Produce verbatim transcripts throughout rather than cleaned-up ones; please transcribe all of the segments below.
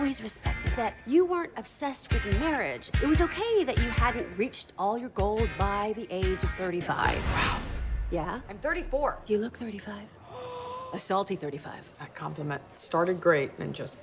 always respected that you weren't obsessed with marriage. It was okay that you hadn't reached all your goals by the age of thirty-five. Wow. Yeah? I'm thirty-four. Do you look thirty-five? A salty thirty-five. That compliment started great and just...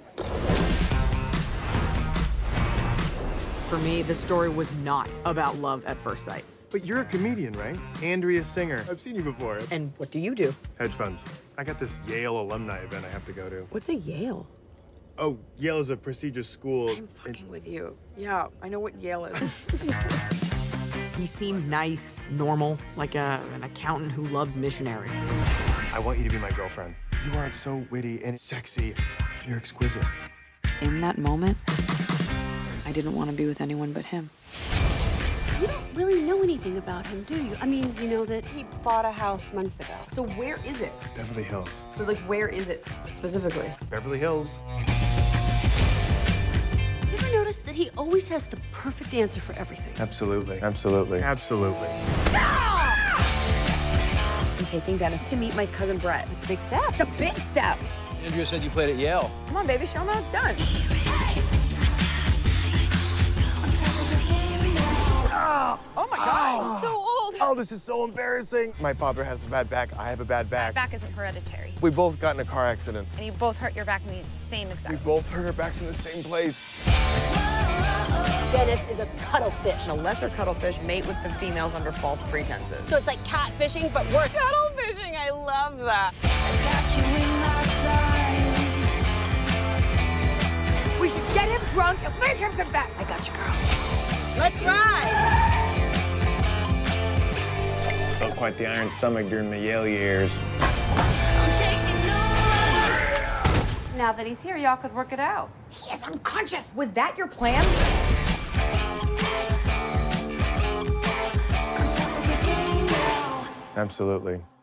For me, this story was not about love at first sight. But you're a comedian, right? Iliza Shlesinger. I've seen you before. And what do you do? Hedge funds. I got this Yale alumni event I have to go to. What's a Yale? Oh, Yale is a prestigious school. I'm fucking with you. Yeah, I know what Yale is. He seemed nice, normal, like a, an accountant who loves missionary. I want you to be my girlfriend. You are so witty and sexy. You're exquisite. In that moment, I didn't want to be with anyone but him. You don't really know anything about him, do you? I mean, you know that he bought a house months ago. So where is it? Beverly Hills. But like, where is it specifically? Beverly Hills. You ever notice that he always has the perfect answer for everything? Absolutely. Absolutely. Absolutely. I'm taking Dennis to meet my cousin Brett. It's a big step. It's a big step. Andrea said you played at Yale. Come on, baby, show him how it's done. Oh my God, he's so old. Oh, this is so embarrassing. My father has a bad back. I have a bad back. Back isn't hereditary. We both got in a car accident. And you both hurt your back in the same exact. We both hurt our backs in the same place. Dennis is a cuttlefish. A lesser cuttlefish mate with the females under false pretenses. So it's like catfishing, but worse. Cuttlefishing, I love that. We should get him drunk and make him confess. I got you, girl. Let's ride! Felt quite the iron stomach during my Yale years. Now that he's here, y'all could work it out. He is unconscious. Was that your plan? Absolutely.